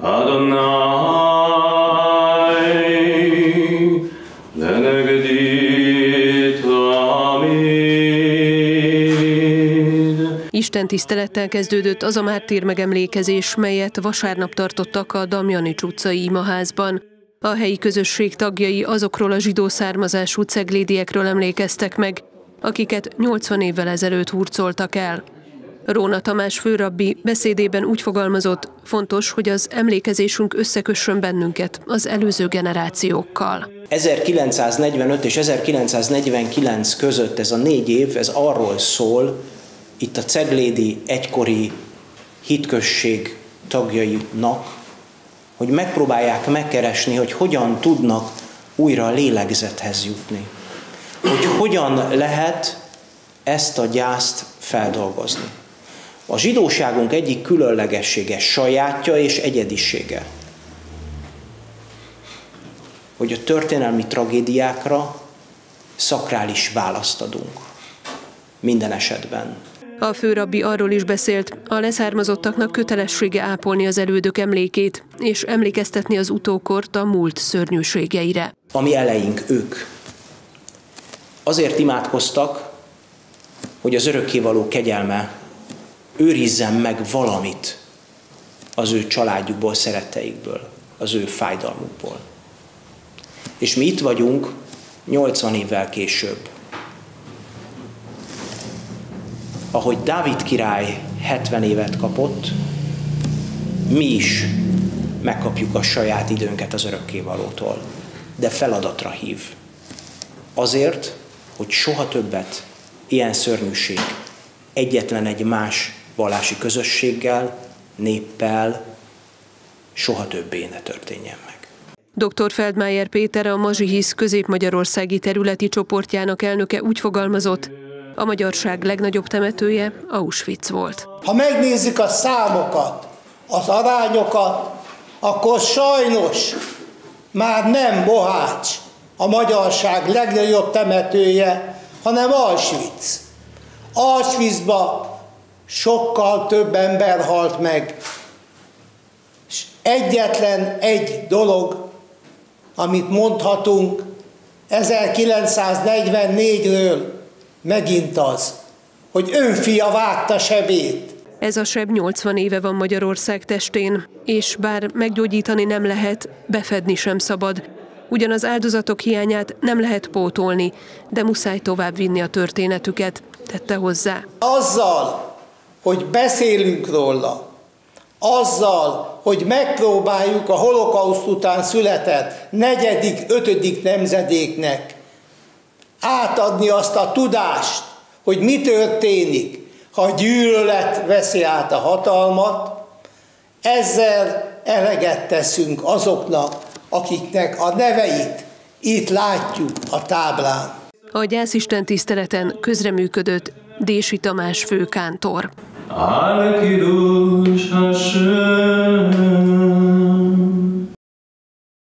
Adonai, lenegedit amid. Isten tisztelettel kezdődött az a mártír megemlékezés, melyet vasárnap tartottak a Damjanics utcai imaházban. A helyi közösség tagjai azokról a zsidó származású ceglédiekről emlékeztek meg, akiket 80 évvel ezelőtt hurcoltak el. Róna Tamás főrabbi beszédében úgy fogalmazott, fontos, hogy az emlékezésünk összekössön bennünket az előző generációkkal. 1945 és 1949 között ez a 4 év, ez arról szól, itt a ceglédi egykori hitközség tagjainak, hogy megpróbálják megkeresni, hogy hogyan tudnak újra a lélegzethez jutni. Hogy hogyan lehet ezt a gyászt feldolgozni. A zsidóságunk egyik különlegessége, sajátja és egyedisége, hogy a történelmi tragédiákra szakrális választ adunk. Minden esetben. A főrabbi arról is beszélt, a leszármazottaknak kötelessége ápolni az elődök emlékét, és emlékeztetni az utókort a múlt szörnyűségeire. A mi eleink ők. Azért imádkoztak, hogy az örökkévaló kegyelme őrizzen meg valamit az ő családjukból, szeretteikből, az ő fájdalmukból. És mi itt vagyunk 80 évvel később. Ahogy Dávid király 70 évet kapott, mi is megkapjuk a saját időnket az örökkévalótól, de feladatra hív. Azért, hogy soha többet ilyen szörnyűség egyetlen egy más vallási közösséggel, néppel soha többé ne történjen meg. Dr. Feldmayer Péter, a Mazsihisz közép-magyarországi területi csoportjának elnöke úgy fogalmazott, a magyarság legnagyobb temetője Auschwitz volt. Ha megnézzük a számokat, az arányokat, akkor sajnos már nem Mohács a magyarság legnagyobb temetője, hanem Auschwitz. Auschwitzba sokkal több ember halt meg. És egyetlen egy dolog, amit mondhatunk 1944-ről, megint az, hogy önfia vágta sebét. Ez a seb 80 éve van Magyarország testén, és bár meggyógyítani nem lehet, befedni sem szabad. Ugyanaz áldozatok hiányát nem lehet pótolni, de muszáj tovább vinni a történetüket, tette hozzá. Azzal, hogy beszélünk róla, azzal, hogy megpróbáljuk a holokauszt után született 4., 5. nemzedéknek átadni azt a tudást, hogy mi történik, ha a gyűlölet veszi át a hatalmat, ezzel eleget teszünk azoknak, akiknek a neveit itt látjuk a táblán. A gyászisten tiszteleten közreműködött Dési Tamás főkántor. Al-Kiddush Hashem.